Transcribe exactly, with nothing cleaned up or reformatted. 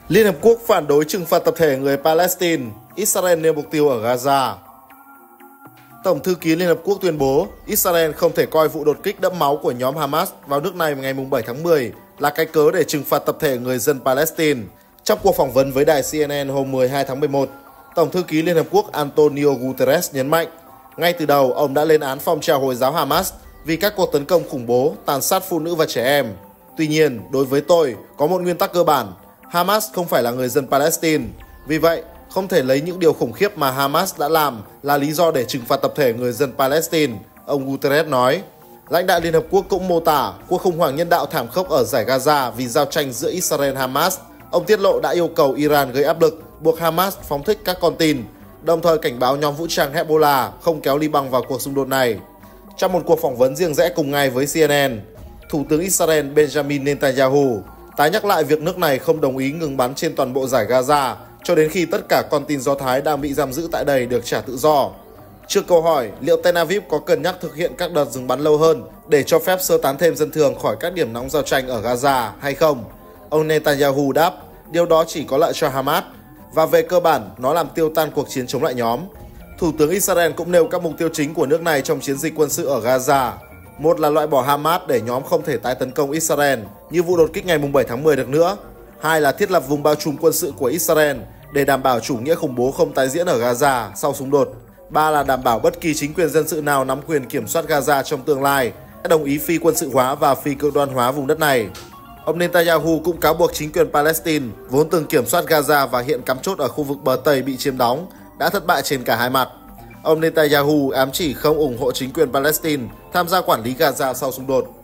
Liên Hợp Quốc phản đối trừng phạt tập thể người Palestine, Israel nêu mục tiêu ở Gaza. Tổng thư ký Liên Hợp Quốc tuyên bố Israel không thể coi vụ đột kích đẫm máu của nhóm Hamas vào nước này ngày bảy tháng mười là cái cớ để trừng phạt tập thể người dân Palestine. Trong cuộc phỏng vấn với đài xê en en hôm mười hai tháng mười một, Tổng thư ký Liên Hợp Quốc Antonio Guterres nhấn mạnh, ngay từ đầu ông đã lên án phong trào Hồi giáo Hamas vì các cuộc tấn công khủng bố, tàn sát phụ nữ và trẻ em. Tuy nhiên, đối với tôi, có một nguyên tắc cơ bản, Hamas không phải là người dân Palestine. Vì vậy, không thể lấy những điều khủng khiếp mà Hamas đã làm là lý do để trừng phạt tập thể người dân Palestine, ông Guterres nói. Lãnh đạo Liên Hợp Quốc cũng mô tả cuộc khủng hoảng nhân đạo thảm khốc ở giải Gaza vì giao tranh giữa Israel-Hamas. Ông tiết lộ đã yêu cầu Iran gây áp lực, buộc Hamas phóng thích các con tin, đồng thời cảnh báo nhóm vũ trang Hezbollah không kéo Liban vào cuộc xung đột này. Trong một cuộc phỏng vấn riêng rẽ cùng ngày với xê en en, Thủ tướng Israel Benjamin Netanyahu tái nhắc lại việc nước này không đồng ý ngừng bắn trên toàn bộ giải Gaza cho đến khi tất cả con tin Do Thái đang bị giam giữ tại đây được trả tự do. Trước câu hỏi liệu Tel Aviv có cân nhắc thực hiện các đợt dừng bắn lâu hơn để cho phép sơ tán thêm dân thường khỏi các điểm nóng giao tranh ở Gaza hay không, ông Netanyahu đáp điều đó chỉ có lợi cho Hamas và về cơ bản nó làm tiêu tan cuộc chiến chống lại nhóm. Thủ tướng Israel cũng nêu các mục tiêu chính của nước này trong chiến dịch quân sự ở Gaza. Một là loại bỏ Hamas để nhóm không thể tái tấn công Israel như vụ đột kích ngày bảy tháng mười được nữa. Hai là thiết lập vùng bao trùm quân sự của Israel để đảm bảo chủ nghĩa khủng bố không tái diễn ở Gaza sau xung đột. Ba là đảm bảo bất kỳ chính quyền dân sự nào nắm quyền kiểm soát Gaza trong tương lai sẽ đồng ý phi quân sự hóa và phi cực đoan hóa vùng đất này. Ông Netanyahu cũng cáo buộc chính quyền Palestine vốn từng kiểm soát Gaza và hiện cắm chốt ở khu vực bờ Tây bị chiếm đóng đã thất bại trên cả hai mặt. Ông Netanyahu ám chỉ không ủng hộ chính quyền Palestine tham gia quản lý Gaza sau xung đột.